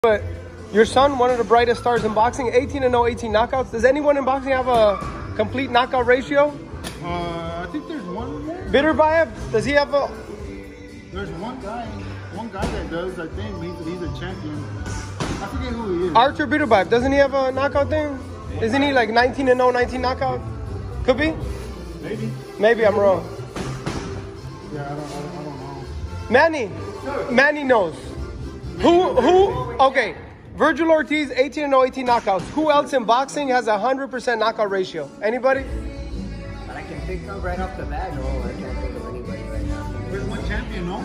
But your son, one of the brightest stars in boxing, 18-0, 18 knockouts. Does anyone in boxing have a complete knockout ratio? I think there's one more. Bitterbayev, does he have a... There's one guy that does, I think. He's a champion. I forget who he is. Arthur Bitterbayev, doesn't he have a knockout thing? Isn't he like 19-0, 19 knockout? Could be? Maybe. Maybe I'm wrong. Yeah, I don't know. Manny knows. Who? Okay. Vergil Ortiz, 18-0, 18 knockouts. Who else in boxing has a 100% knockout ratio? Anybody? But I can think of right off the bat. No, I can't think of anybody right now. There's one champion, no?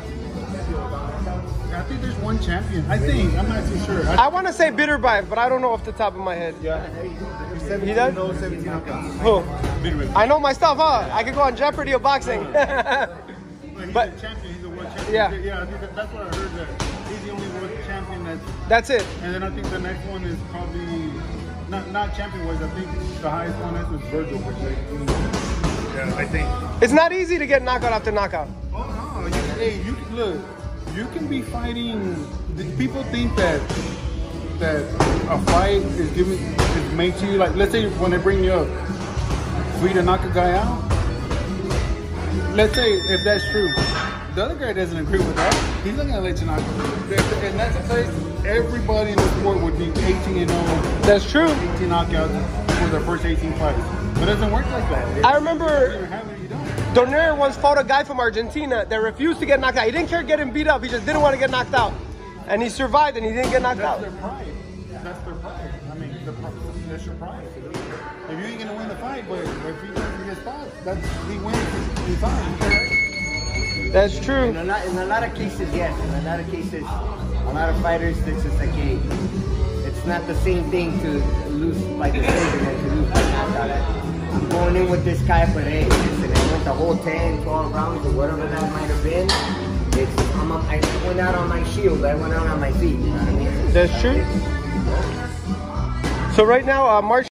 I think there's one champion. I think. I'm not too sure. I want to say Bitterbayev, but I don't know off the top of my head. Yeah. He does? 17 knockouts. Who? Bitterbayev. I know my stuff, huh? I could go on Jeopardy of boxing. He's But- a champion. He's a world champion. Yeah. Yeah, I think that's what I heard. That he's the only world champion That's it. And then I think the next one is probably not champion wise. I think the highest one is Vergil. Yeah, I think. It's not easy to get knockout after knockout. Oh no! Look. You can be fighting. People think that a fight is made to you. Like, let's say when they bring you up, for you to knock a guy out. Let's say if that's true, the other guy doesn't agree with that. He's not gonna let you knock him. And that's the case. Everybody in the sport would be 18-0. That's true. 18 knockouts for their first 18 fights. But it doesn't work like that. I remember You have it, you don't. Donaire once fought a guy from Argentina that refused to get knocked out. He didn't care getting beat up. He just didn't want to get knocked out. And he survived and he didn't get knocked out. That's their pride. That's their pride. I mean, that's your pride. If you ain't gonna win the fight, but if he doesn't get stopped, he wins. He's fine. That's true. In a lot of cases, yes. In a lot of cases, a lot of fighters, it's just like, hey, it's not the same thing to lose by decision than to lose by knockout. I'm going in with this guy, but hey, listen, I went the whole 10, 12 rounds or whatever that might have been. I went out on my shield. I went out on my feet. You know what I mean? That's true. So right now, March